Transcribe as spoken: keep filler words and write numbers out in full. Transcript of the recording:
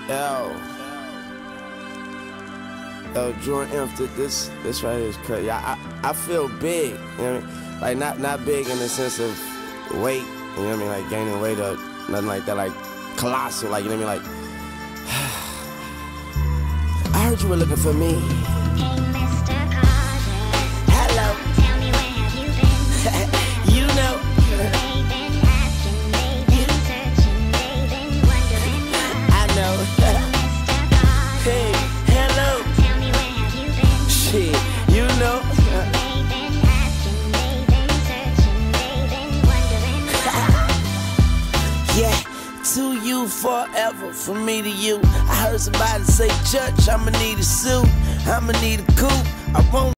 Yo, yo, Jordan F, this this right here is crazy. I, I I feel big, you know what I mean? Like not not big in the sense of weight, you know what I mean? Like gaining weight or nothing like that. Like colossal, like you know what I mean? Like I heard you were looking for me. Hey, Mister Carter. Hello. Tell me where have you been? You know. They've been asking, they've been searching, they've been wondering why. I know. Hey, Mister Carter. Hey, hello. Tell me where have you been? Shit, you know. They've been asking, they've been searching, they've been wondering why. Yeah, to you forever, from me to you. I heard somebody say, Church, I'ma need a suit, I'ma need a coupe. I won't